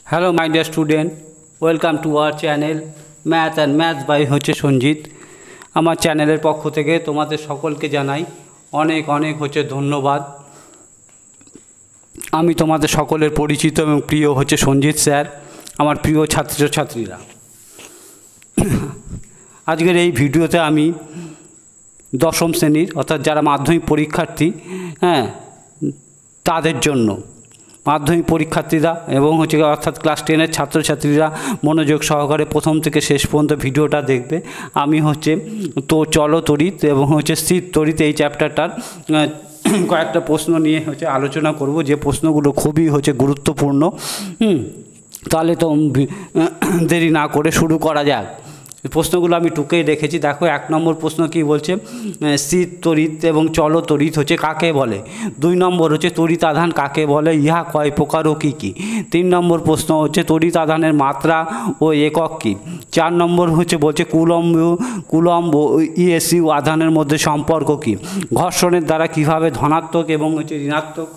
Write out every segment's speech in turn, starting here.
Hello my dear student, welcome to our channel math and maths by Sanjit. আমার চ্যানেলের পক্ষ থেকে তোমাদের সকলকে জানাই অনেক অনেক ধন্যবাদ। আমি তোমাদের সকলের পরিচিত এবং প্রিয় সঞ্জিত স্যার, আমার প্রিয় ছাত্রছাত্রীরা। আজকের এই ভিডিওতে আমি দশম শ্রেণীর অর্থাৎ যারা মাধ্যমিক পরীক্ষার্থী, তাদের জন্য মাধ্যমিক পরীক্ষার্থীরা এবং অর্থাৎ ক্লাস 10-এর ছাত্রছাত্রীরা মনোযোগ সহকারে প্রথম থেকে শেষ পর্যন্ত ভিডিওটা দেখবে। আমি তো চলো তড়িৎ এবং স্থির তড়িৎ এই চ্যাপ্টারটার কয়েকটা প্রশ্ন নিয়ে আলোচনা করব, যে প্রশ্নগুলো খুবই গুরুত্বপূর্ণ। তাহলে তো দেরি না করে শুরু করা যাক। প্রশ্নগুলো আমি টুকেই রেখেছি। দেখো, 1 নম্বর প্রশ্ন কি বলছে, স্থির তড়িৎ এবং চল তড়িৎ কাকে বলে। 2 নম্বর তড়িৎ আধান কাকে বলে, ইহা কয় প্রকার ও কী কী। 3 নম্বর প্রশ্ন তড়িৎ আধানের মাত্রা ও একক কী। 4 নম্বর বলছে কুলম্ব ইএসইউ আধানের মধ্যে সম্পর্ক কী। ঘর্ষণের দ্বারা কিভাবে ধনাত্মক এবং ঋণাত্মক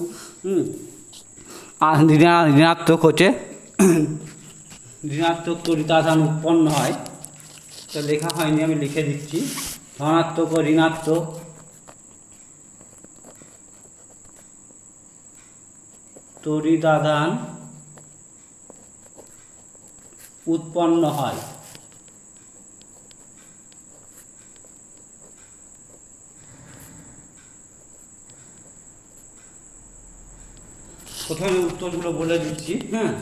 ঋণাত্মক তড়িৎ আধান উৎপন্ন হয়। তো লেখা হয়নি, আমি লিখে দিচ্ছি। ধনাত্মক ও ঋণাত্মক তড়িৎ আধান উৎপন্ন হয়। প্রথমে উত্তরগুলো বলে দিচ্ছি।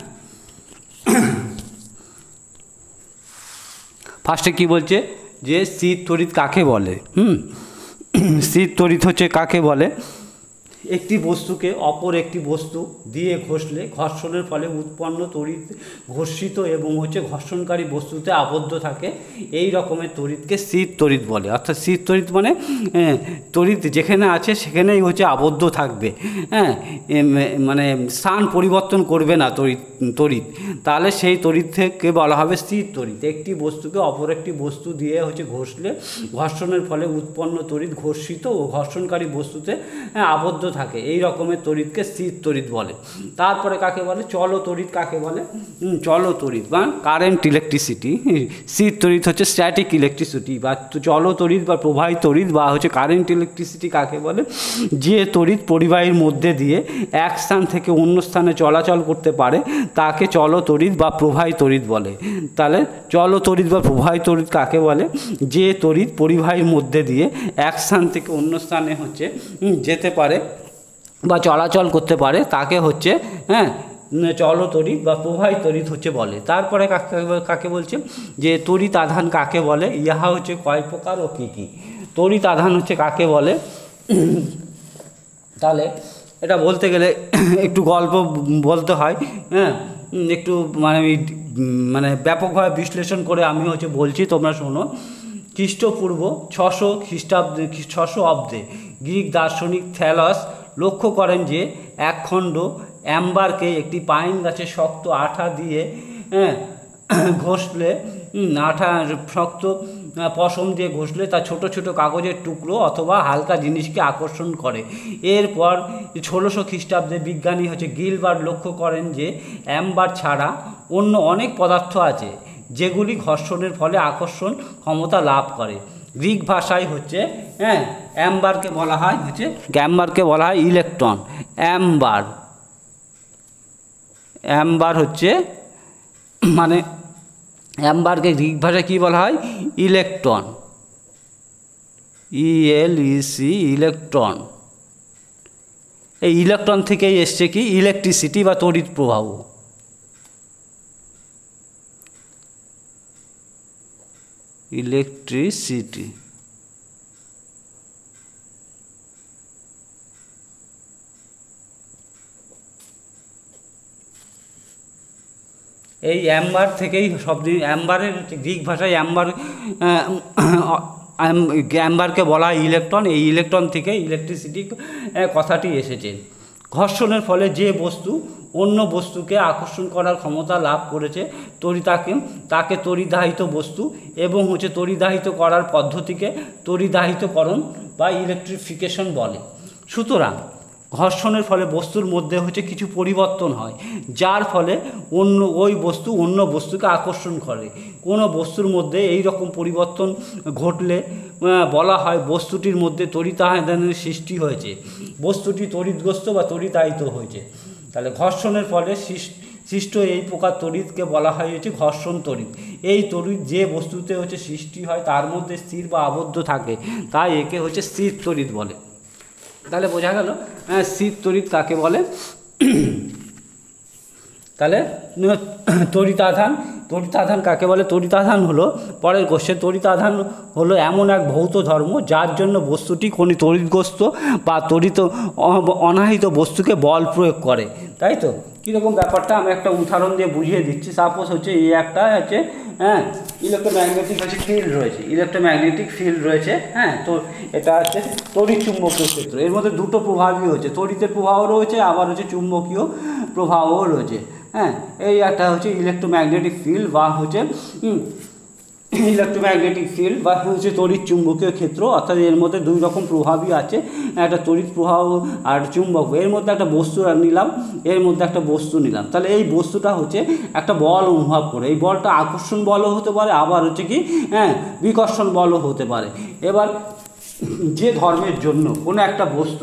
ফার্স্টে কি বলছে, যে স্থির তড়িৎ কাকে বলে। স্থির তড়িৎ কাকে বলে, একটি বস্তুকে অপর একটি বস্তু দিয়ে ঘষলে ঘর্ষণের ফলে উৎপন্ন তড়িৎ ঘর্ষিত এবং ঘর্ষণকারী বস্তুতে আবদ্ধ থাকে, এই রকমের তড়িৎকে স্থির তড়িৎ বলে। অর্থাৎ স্থির তড়িৎ মানে তড়িৎ যেখানে আছে সেখানেই আবদ্ধ থাকবে, মানে স্থান পরিবর্তন করবে না তড়িৎ। তাহলে সেই তড়িৎ থেকে বলা হবে স্থির তড়িৎ। একটি বস্তুকে অপর একটি বস্তু দিয়ে ঘষলে ঘর্ষণের ফলে উৎপন্ন তড়িৎ ঘর্ষিত ও ঘর্ষণকারী বস্তুতে আবদ্ধ থাকে, এই রকমের তড়িৎকে স্থির তড়িৎ বলে। তারপরে কাকে বলে, চল তড়িৎ কাকে বলে। চল তড়িৎ বা কারেন্ট ইলেকট্রিসিটি। স্থির তড়িৎ স্ট্যাটিক ইলেকট্রিসিটি, বা চল তড়িৎ বা প্রবাহী তড়িৎ বা কারেন্ট ইলেকট্রিসিটি কাকে বলে, যে তড়িৎ পরিবাহীর মধ্যে দিয়ে এক স্থান থেকে অন্য স্থানে চলাচল করতে পারে তাকে চল তড়িৎ বা প্রবাহী তড়িৎ বলে। তাহলে চল তড়িৎ বা প্রবাহী তড়িৎ কাকে বলে, যে তড়িৎ পরিবাহীর মধ্যে দিয়ে এক স্থান থেকে অন্য স্থানে যেতে পারে বা চলাচল করতে পারে তাকে চল তড়িৎ বা প্রবাহী তড়িৎ বলে। তারপরে কাকে বলছে, যে তড়িৎ আধান কাকে বলে, ইহা কয় প্রকার ও কী কী। তড়িৎ আধান কাকে বলে। তাহলে এটা বলতে গেলে একটু গল্প বলতে হয়, একটু মানে ব্যাপকভাবে বিশ্লেষণ করে আমি বলছি, তোমরা শোনো। খ্রিস্টপূর্ব 600 অব্দে গ্রিক দার্শনিক থ্যালাস লক্ষ্য করেন যে একখণ্ড অ্যাম্বারকে একটি পাইন গাছের শক্ত আঠা দিয়ে ঘষলে, শক্ত পশম দিয়ে ঘষলে তা ছোট ছোট কাগজের টুকরো অথবা হালকা জিনিসকে আকর্ষণ করে। এরপর 1600 খ্রিস্টাব্দে বিজ্ঞানী গিলবার্ট লক্ষ্য করেন যে অ্যাম্বার ছাড়া অন্য অনেক পদার্থ আছে যেগুলি ঘর্ষণের ফলে আকর্ষণ ক্ষমতা লাভ করে। গ্রিক ভাষায় অ্যাম্বারকে বলা হয় ইলেকট্রন। অ্যাম্বার মানে অ্যাম্বারকে গ্রিক ভাষায় কী বলা হয়, ইলেকট্রন। ELEC, electron. এই ইলেকট্রন থেকেই এসছে কি, ইলেকট্রিসিটি বা তড়িৎ প্রবাহ। ইলেকট্রিসিটি। এই অ্যাম্বার থেকেই অ্যাম্বারের গ্রিক ভাষায় অ্যাম্বারকে বলা হয় ইলেকট্রন। এই ইলেকট্রন থেকে ইলেকট্রিসিটি কথাটি এসেছে। ঘর্ষণের ফলে যে বস্তু অন্য বস্তুকে আকর্ষণ করার ক্ষমতা লাভ করেছে তাকে তড়িদাহিত বস্তু এবং তড়িদাহিত করার পদ্ধতিকে তড়িদাহিতকরণ বা ইলেকট্রিফিকেশন বলে। সুতরাং ঘর্ষণের ফলে বস্তুর মধ্যে হচ্ছে কিছু পরিবর্তন হয়, যার ফলে ওই বস্তু অন্য বস্তুকে আকর্ষণ করে। কোনো বস্তুর মধ্যে এই রকম পরিবর্তন ঘটলে বলা হয় বস্তুটির মধ্যে তড়িতায়নের সৃষ্টি হয়েছে, বস্তুটি তড়িৎগ্রস্ত বা তড়িতায়িত হয়েছে। তাহলে ঘর্ষণের ফলে সৃষ্ট এই প্রকার তড়িৎকে বলা হয় হচ্ছে ঘর্ষণ তড়িৎ। এই তড়িৎ যে বস্তুতে হচ্ছে সৃষ্টি হয় তার মধ্যে স্থির বা আবদ্ধ থাকে, তাই একে হচ্ছে স্থির তড়িৎ বলে। তাহলে বোঝা গেল স্থির তড়িৎ কাকে বলে। তাহলে তড়িতাধান কাকে বলে? তড়িতাধান হলো, পরের কোশ্চেন, তড়িতাধান হলো এমন এক ভৌত ধর্ম যার জন্য বস্তুটি কোনো তড়িৎগ্রস্ত বা অনাহিত বস্তুকে বল প্রয়োগ করে, তাই তো? কীরকম ব্যাপারটা আমি একটা উদাহরণ দিয়ে বুঝিয়ে দিচ্ছি। সাপোজ হচ্ছে এই একটা হচ্ছে ইলেকট্রোম্যাগনেটিক হচ্ছে ফিল্ড রয়েছে, ইলেকট্রোম্যাগনেটিক ফিল্ড রয়েছে, তো এটা হচ্ছে তড়িৎ চুম্বকীয় ক্ষেত্র। এর মধ্যে দুটো প্রভাবই হচ্ছে, তড়িতের প্রভাবও রয়েছে, আবার হচ্ছে চুম্বকীয় প্রভাবও রয়েছে। এই একটা হচ্ছে ইলেকট্রোম্যাগনেটিক ফিল্ড বা হচ্ছে ইলেকট্রোম্যাগনেটিক ফিল্ড বা হচ্ছে তড়িৎ চুম্বকীয় ক্ষেত্র, অর্থাৎ এর মধ্যে দুই রকম প্রভাবই আছে, একটা তড়িৎ প্রভাব আর চুম্বক। এর মধ্যে একটা বস্তু নিলাম, এর মধ্যে একটা বস্তু নিলাম, তাহলে এই বস্তুটা হচ্ছে একটা বল অনুভব করে। এই বলটা আকর্ষণ বলও হতে পারে, আবার হচ্ছে কি বিকর্ষণ বলও হতে পারে। এবার যে ধর্মের জন্য কোনো একটা বস্তু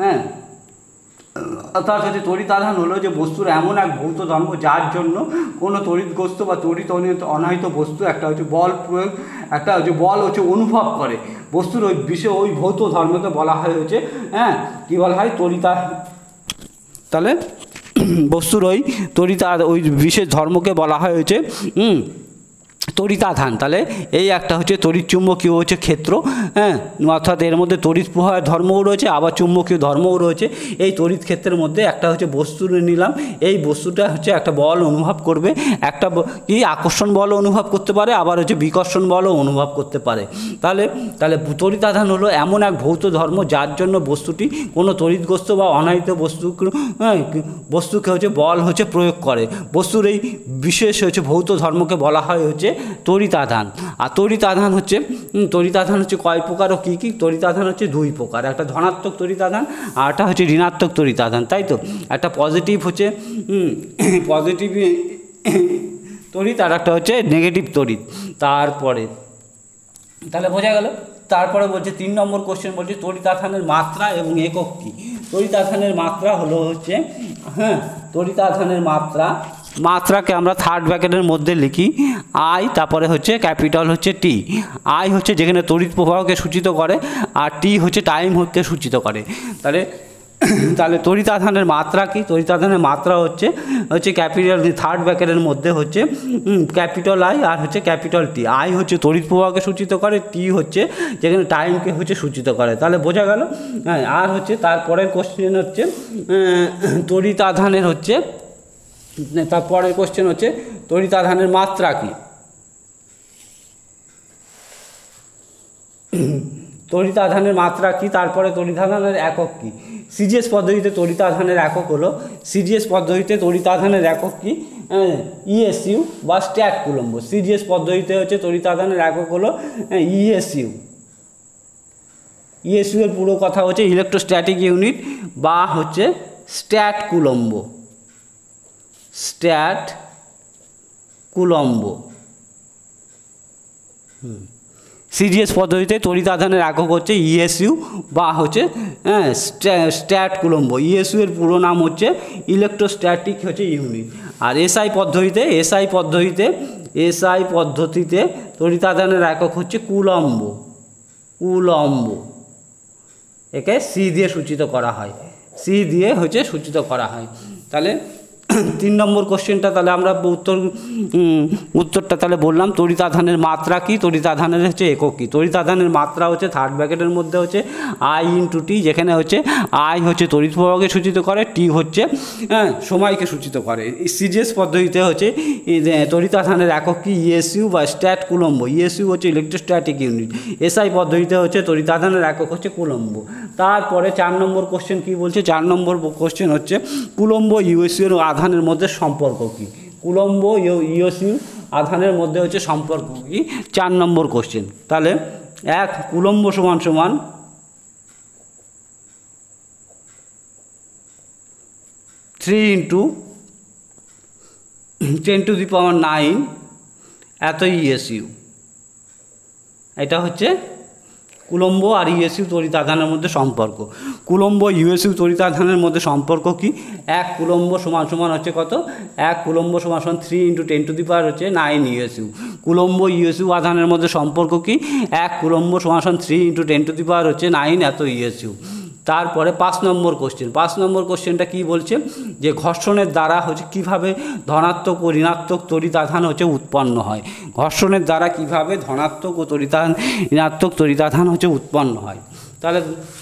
অর্থাৎ হচ্ছে তড়িতাধান হলো যে বস্তুর এমন এক ভৌত ধর্ম যার জন্য কোনো তড়িৎগ্রস্ত বা তড়িৎ অনাহিত বস্তু একটা হচ্ছে বল প্রয়োগ, একটা হচ্ছে বল হচ্ছে অনুভব করে। বস্তুর ওই ওই ভৌত ধর্মকে বলা হয় হচ্ছে কী বলা হয়? তাহলে বস্তুর ওই বিশেষ ধর্মকে বলা হয় হচ্ছে তড়িতাধান। তাহলে এই একটা হচ্ছে তড়িৎ চুম্বকীয় হচ্ছে ক্ষেত্র, অর্থাৎ এর মধ্যে তড়িৎ প্রবাহের ধর্মও রয়েছে, আবার চুম্বকীয় ধর্মও রয়েছে। এই তড়িৎ ক্ষেত্রের মধ্যে একটা হচ্ছে বস্তু নিলাম, এই বস্তুটা হচ্ছে একটা বল অনুভব করবে, একটা কি আকর্ষণ বলও অনুভব করতে পারে, আবার হচ্ছে বিকর্ষণ বলও অনুভব করতে পারে। তাহলে তড়িতাধান হলো এমন এক ভৌত ধর্ম যার জন্য বস্তুটি কোনো তড়িৎগ্রস্ত বা অনাহিত বস্তুকে হচ্ছে বল হচ্ছে প্রয়োগ করে। বস্তুর এই বিশেষ হচ্ছে ভৌত ধর্মকে বলা হয় হচ্ছে তড়িতাধান। আর তড়িতাধান হচ্ছে কয় প্রকার ও কী কী? তড়িতাধান হচ্ছে দুই প্রকার, একটা ধনাত্মক তড়িতাধান আর একটা হচ্ছে ঋণাত্মক তড়িতাধান, তাই তো? একটা পজিটিভ হচ্ছে পজিটিভ তড়িৎ আর একটা হচ্ছে নেগেটিভ তড়িৎ। তারপরে তাহলে বোঝা গেল। তারপরে বলছে 3 নম্বর কোশ্চেন বলছে তড়িতাধানের মাত্রা এবং একক কী? তড়িতাধানের মাত্রা হলো হচ্ছে তড়িতাধানের মাত্রাকে আমরা থার্ড ব্র্যাকেটের মধ্যে লিখি আই, তারপরে হচ্ছে ক্যাপিটাল হচ্ছে টি। আই হচ্ছে যেখানে তড়িৎ প্রবাহকে সূচিত করে, আর টি হচ্ছে টাইম হচ্ছে সূচিত করে। তাহলে তড়িতাধানের মাত্রা কি? তড়িতাধানের মাত্রা হচ্ছে ক্যাপিটাল থার্ড ব্র্যাকেটের মধ্যে হচ্ছে ক্যাপিটাল আই আর হচ্ছে ক্যাপিটাল টি। আই হচ্ছে তড়িৎ প্রবাহকে সূচিত করে, টি হচ্ছে যেখানে টাইমকে হচ্ছে সূচিত করে। তাহলে বোঝা গেল। আর হচ্ছে তারপরের কোশ্চেন হচ্ছে তড়িতাধানের হচ্ছে তারপরের কোশ্চেন হচ্ছে তড়িতাধানের মাত্রা কি? তড়িতাধানের মাত্রা কি? তারপরে তড়িতাধানের একক কি? সিজিএস পদ্ধতিতে তড়িতাধানের একক হলো, সিজিএস পদ্ধতিতে তড়িতাধানের একক কি? ইএসইউ বা স্ট্যাট কুলম্ব। সিজিএস পদ্ধতিতে হচ্ছে তড়িতাধানের একক হলো ইএসইউ। ইএসইউ এর পুরো কথা হচ্ছে ইলেকট্রোস্ট্যাটিক ইউনিট বা হচ্ছে stat coulomb. Stat coulomb. CGS পদ্ধতিতে তড়িতাধানের একক হচ্ছে ইএসইউ বা হচ্ছে স্ট্যাট কুলম্ব। ইএসইউ এর পুরো নাম হচ্ছে ইলেকট্রোস্ট্যাটিক হচ্ছে ইউনিট। আর এসআই পদ্ধতিতে তড়িতাধানের একক হচ্ছে কুলম্ব। একে সি দিয়ে সূচিত করা হয়, সূচিত করা হয়। তাহলে 3 নম্বর কোশ্চেনটা তাহলে আমরা উত্তরটা তাহলে বললাম তড়িতাধানের মাত্রা কি, তড়িতাধানের হচ্ছে একক কি। তড়িতাধানের মাত্রা হচ্ছে থার্ড ব্র্যাকেটের মধ্যে হচ্ছে আই ইন্টু টি, যেখানে হচ্ছে আই হচ্ছে তড়িৎ প্রবাহকে সূচিত করে, টি হচ্ছে সময়কে সূচিত করে। সিজিএস পদ্ধতিতে হচ্ছে তড়িতাধানের একক কি? ইএসইউ বা স্ট্যাট কুলম্ব। ইএসইউ হচ্ছে ইলেকট্রোস্ট্যাটিক ইউনিট। এসআই পদ্ধতিতে হচ্ছে তড়িতাধানের একক হচ্ছে কুলম্ব। তারপরে 4 নম্বর কোশ্চেন কি বলছে? 4 নম্বর কোশ্চেন হচ্ছে কুলম্ব ইউএসইউ এর আধানের মধ্যে সম্পর্ক কি? কুলম্ব ইউএসইউ আধানের মধ্যে হচ্ছে সম্পর্ক কি? 4 নম্বর কোশ্চেন। তাহলে কুলম্ব সমান 3 × 10⁹ এত ইএসইউ। এটা হচ্ছে কুলম্ব আর ইএসইউ তড়িৎ আধানের মধ্যে সম্পর্ক। কুলম্ব ইউএসইউ তড়িৎ আধানের মধ্যে সম্পর্ক কি? 1 কুলম্ব সমান হচ্ছে কত? 1 কুলম্ব সমান 3 × 10⁹ ইএসইউ। কুলম্ব ইউএসইউ আধানের মধ্যে সম্পর্ক কি? 1 কুলম্ব সমান 3 × 10⁹ এত ইএসইউ। তারপরে 5 নম্বর কোশ্চেনটা কি বলছে? যে ঘর্ষণের দ্বারা হচ্ছে কীভাবে ধনাত্মক ও ঋণাত্মক তড়িৎ আধান হচ্ছে উৎপন্ন হয়। ঘর্ষণের দ্বারা কীভাবে ধনাত্মক ও ঋণাত্মক তড়িৎ আধান হচ্ছে উৎপন্ন হয়। তাহলে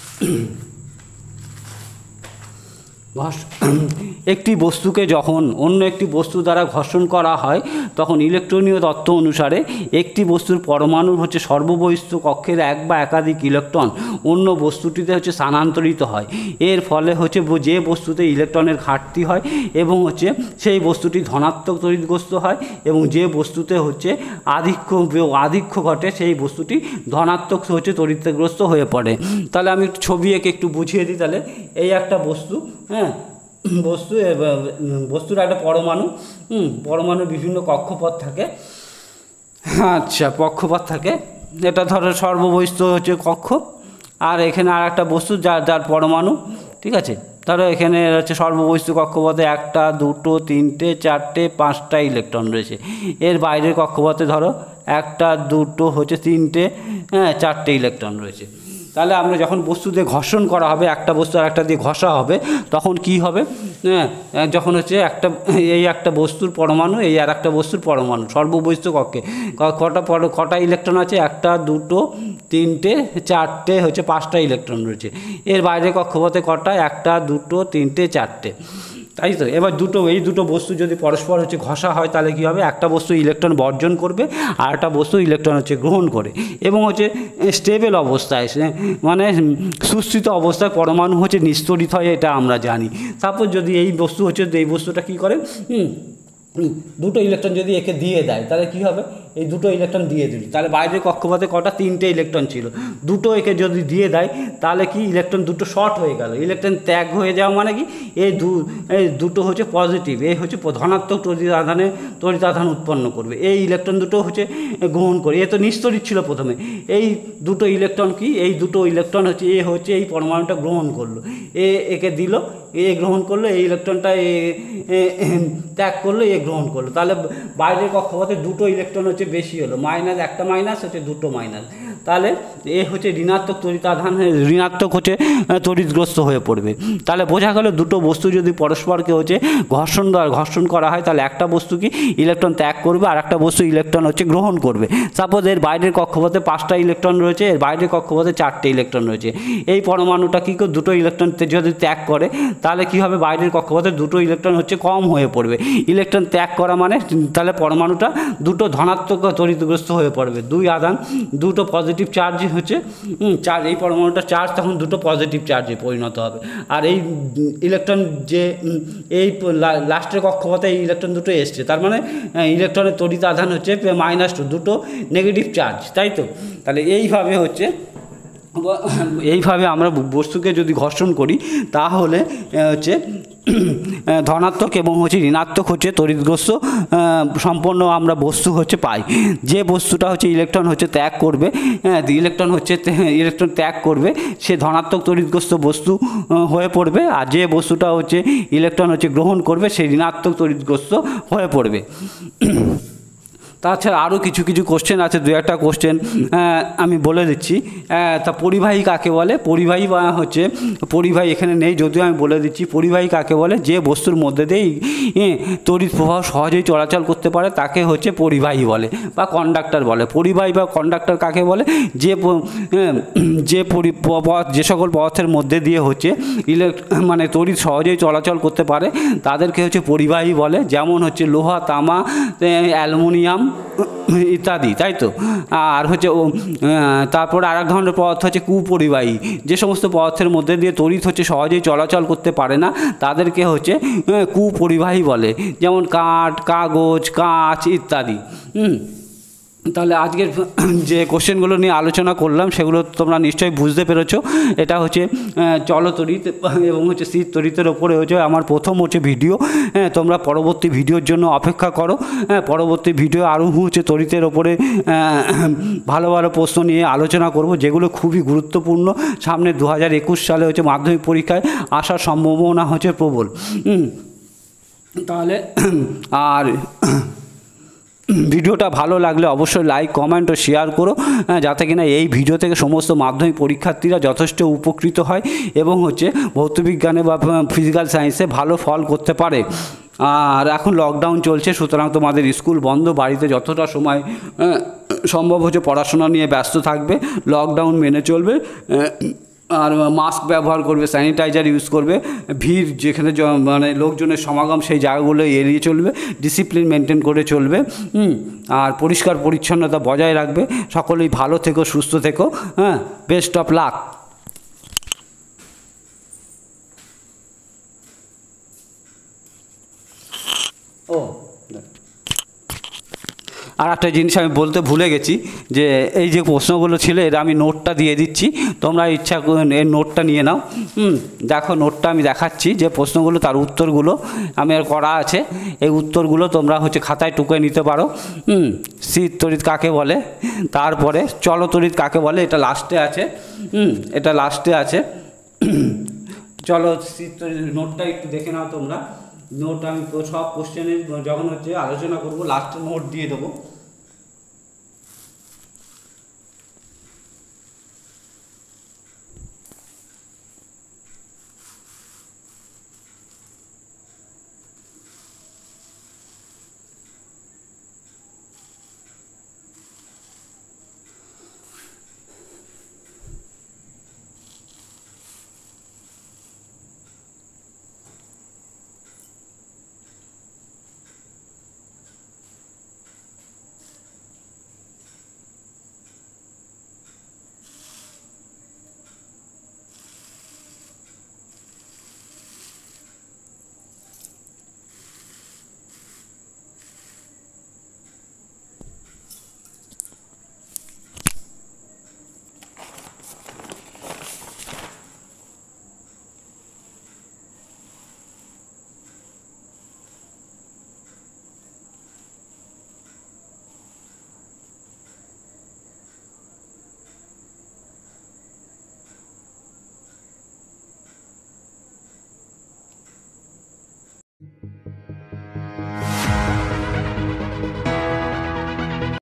একটি বস্তুকে যখন অন্য একটি বস্তু দ্বারা ঘর্ষণ করা হয় তখন ইলেকট্রনীয় তত্ত্ব অনুসারে একটি বস্তুর পরমাণুর হচ্ছে সর্ববহিস্থ কক্ষের এক বা একাধিক ইলেকট্রন অন্য বস্তুটিতে হচ্ছে স্থানান্তরিত হয়। এর ফলে হচ্ছে যে বস্তুতে ইলেকট্রনের ঘাটতি হয় এবং হচ্ছে সেই বস্তুটি ধনাত্মক তড়িৎগ্রস্ত হয়, এবং যে বস্তুতে হচ্ছে আধিক্য ঘটে সেই বস্তুটি ধনাত্মক হচ্ছে তড়িৎগ্রস্ত হয়ে পড়ে। তাহলে আমি ছবি এঁকে একটু বুঝিয়ে দিই। তাহলে এই একটা বস্তু, বস্তুর একটা পরমাণুর বিভিন্ন কক্ষপথ থাকে। আচ্ছা, কক্ষপথ থাকে। এটা ধরো সর্ববহিস্থ হচ্ছে কক্ষ, আর এখানে আর একটা বস্তু যার পরমাণু, ঠিক আছে। ধরো এখানে হচ্ছে সর্ববহিস্থ কক্ষপথে 1 2 3 4 5টা ইলেকট্রন রয়েছে। এর বাইরের কক্ষপথে ধরো 1 2 হচ্ছে 3 4টে ইলেকট্রন রয়েছে। তাহলে আমরা যখন বস্তু দিয়ে ঘর্ষণ করা হবে, একটা বস্তু আর একটা দিয়ে ঘষা হবে, তখন কি হবে? যখন হচ্ছে একটা বস্তুর পরমাণু এই আর একটা বস্তুর পরমাণু সর্ববহিস্থ কক্ষে কটা ইলেকট্রন আছে? 1 2 3 4 হচ্ছে 5টা ইলেকট্রন রয়েছে। এর বাইরে কক্ষপথে কটা? 1 2 3 4। তাই তো। এবার এই দুটো বস্তু যদি পরস্পর হচ্ছে ঘষা হয় তাহলে কী হবে? একটা বস্তু ইলেকট্রন বর্জন করবে আর একটা বস্তু ইলেকট্রন হচ্ছে গ্রহণ করে, এবং হচ্ছে স্টেবল অবস্থায়, মানে সুস্থিত অবস্থায় পরমাণু হচ্ছে নিস্তরিত হয়, এটা আমরা জানি। সাপোজ যদি এই বস্তুটা কী করে, দুটো ইলেকট্রন যদি একে দিয়ে দেয় তাহলে কী হবে? এই দুটো ইলেকট্রন দিয়ে দিল, তাহলে বাইরের কক্ষপথে কটা? 3টে ইলেকট্রন ছিল, দুটো একে যদি দিয়ে দেয় তাহলে কি ইলেকট্রন দুটো শর্ট হয়ে গেল। ইলেকট্রন ত্যাগ হয়ে যাওয়া মানে কি? এই দুটো হচ্ছে পজিটিভ, এই হচ্ছে ধনাত্মক তড়িৎ আধান উৎপন্ন করবে। এই ইলেকট্রন দুটো হচ্ছে গ্রহণ করে। এ তো নিস্তরিত ছিল প্রথমে। এই দুটো ইলেকট্রন কি? এই দুটো ইলেকট্রন হচ্ছে এই পরমাণুটা গ্রহণ করলো, একে দিল, গ্রহণ করলো, এই ইলেকট্রনটা ত্যাগ করলো, গ্রহণ করলো। তাহলে বাইরের কক্ষপথে দুটো ইলেকট্রন হচ্ছে বেশি হলো, একটা মাইনাস হচ্ছে দুটো মাইনাস। তাহলে হচ্ছে ঋণাত্মক তড়িৎ আধান, ঋণাত্মক হচ্ছে তড়িৎগ্রস্ত হয়ে পড়বে। তাহলে বোঝা গেল দুটো বস্তু যদি পরস্পরকে হচ্ছে ঘর্ষণ করা হয় তাহলে একটা বস্তু কি ইলেকট্রন ত্যাগ করবে আর একটা বস্তু ইলেকট্রন হচ্ছে গ্রহণ করবে। সাপোজ এর বাইরের কক্ষপথে 5টা ইলেকট্রন রয়েছে, এর বাইরের কক্ষপথে 4টে ইলেকট্রন রয়েছে। এই পরমাণুটা কী করে? দুটো ইলেকট্রন যদি ত্যাগ করে তাহলে কি হবে? বাইরের কক্ষপথে দুটো ইলেকট্রন হচ্ছে কম হয়ে পড়বে। ইলেকট্রন ত্যাগ করা মানে তাহলে পরমাণুটা দুটো ধনাত্মক তড়িৎগ্রস্ত হয়ে পড়বে। দুই আধান, দুটো পজিটিভ চার্জ হচ্ছে চার্জ, এই পরমাণুটা চার্জ তখন দুটো পজিটিভ চার্জে পরিণত হবে। আর এই ইলেকট্রন যে এই লাস্টের কক্ষপথে এই ইলেকট্রন দুটো এসছে, তার মানে ইলেকট্রনের তড়িৎ আধান হচ্ছে -2, দুটো নেগেটিভ চার্জ, তাই তো। তাহলে এইভাবে আমরা বস্তুকে যদি ঘর্ষণ করি তাহলে হচ্ছে ধনাত্মক এবং হচ্ছে ঋণাত্মক হচ্ছে তড়িৎগ্রস্ত সম্পন্ন আমরা বস্তু হচ্ছে পাই। যে বস্তুটা হচ্ছে ইলেকট্রন হচ্ছে ত্যাগ করবে, ইলেকট্রন ত্যাগ করবে, সে ধনাত্মক তড়িৎগ্রস্ত বস্তু হয়ে পড়বে, আর যে বস্তুটা হচ্ছে ইলেকট্রন হচ্ছে গ্রহণ করবে সে ঋণাত্মক তড়িৎগ্রস্ত হয়ে পড়বে। তাছাড়া আরও কিছু কোশ্চেন আছে, 2-1টা কোশ্চেন আমি বলে দিচ্ছি। তা পরিবাহী কাকে বলে? পরিবাহী এখানে নেই, যদিও আমি বলে দিচ্ছি। পরিবাহী কাকে বলে? যে বস্তুর মধ্যে দিয়েই তড়িৎ প্রবাহ সহজেই চলাচল করতে পারে তাকে হচ্ছে পরিবাহী বলে বা কন্ডাক্টর বলে। পরিবাহী বা কন্ডাক্টর কাকে বলে? যে সকল পদার্থের মধ্যে দিয়ে হচ্ছে মানে তড়িৎ সহজেই চলাচল করতে পারে তাদেরকে হচ্ছে পরিবাহী বলে। যেমন হচ্ছে লোহা, তামা, অ্যালুমিনিয়াম ইত্যাদি, তাই তো। আর হচ্ছে তারপর আরেক ধরনের পদার্থ হচ্ছে কুপরিবাহী। যে সমস্ত পদার্থের মধ্যে দিয়ে তড়িৎ হচ্ছে সহজেই চলাচল করতে পারে না তাদেরকে হচ্ছে কুপরিবাহী বলে, যেমন কাঠ, কাগজ, কাঁচ ইত্যাদি। তাহলে আজকের যে কোশ্চেনগুলো নিয়ে আলোচনা করলাম সেগুলো তোমরা নিশ্চয়ই বুঝতে পেরেছো। এটা হচ্ছে চলতরিৎ এবং হচ্ছে শীত তরিতের ওপরে হচ্ছে আমার প্রথম হচ্ছে ভিডিও। হ্যাঁ, তোমরা পরবর্তী ভিডিওর জন্য অপেক্ষা করো। হ্যাঁ, পরবর্তী ভিডিও আরও হচ্ছে তরিতের ওপরে ভালো ভালো প্রশ্ন নিয়ে আলোচনা করব, যেগুলো খুবই গুরুত্বপূর্ণ। সামনে 2021 সালে হচ্ছে মাধ্যমিক পরীক্ষায় আসার সম্ভাবনা হচ্ছে প্রবল। তাহলে আর ভিডিওটা ভালো লাগলে অবশ্যই লাইক, কমেন্ট ও শেয়ার করো, যাতে কিনা এই ভিডিও থেকে সমস্ত মাধ্যমিক পরীক্ষার্থীরা যথেষ্ট উপকৃত হয় এবং হচ্ছে ভৌতবিজ্ঞানে বা ফিজিক্যাল সায়েন্সে ভালো ফল করতে পারে। আর এখন লকডাউন চলছে, সুতরাং তোমাদের স্কুল বন্ধ, বাড়িতে যতটা সময় সম্ভব হচ্ছে পড়াশোনা নিয়ে ব্যস্ত থাকবে, লকডাউন মেনে চলবে, আর মাস্ক ব্যবহার করবে, স্যানিটাইজার ইউজ করবে, ভিড় যেখানে মানে লোকজনের সমাগম সেই জায়গাগুলো এড়িয়ে চলবে, ডিসিপ্লিন মেনটেন করে চলবে, আর পরিষ্কার পরিচ্ছন্নতা বজায় রাখবে। সকলেই ভালো থেকো, সুস্থ থেকো। হ্যাঁ, বেস্ট অফ লাক। ও, আর একটা জিনিস আমি বলতে ভুলে গেছি, যে এই যে প্রশ্নগুলো ছিল এর আমি নোটটা দিয়ে দিচ্ছি, তোমরা ইচ্ছা এর নোটটা নিয়ে নাও। দেখো নোটটা আমি দেখাচ্ছি, যে প্রশ্নগুলো তার উত্তরগুলো আমি আর করা আছে, এই উত্তরগুলো তোমরা হচ্ছে খাতায় টুকে নিতে পারো। শীত তড়িৎ কাকে বলে, তারপরে চলতড়িৎ কাকে বলে, এটা লাস্টে আছে। এটা লাস্টে আছে। চলো শীত তড়িৎ নোটটা একটু দেখে নাও তোমরা। নোট আমি সব কোশ্চেনের যখন হচ্ছে আলোচনা করবো লাস্টে নোট দিয়ে দেবো।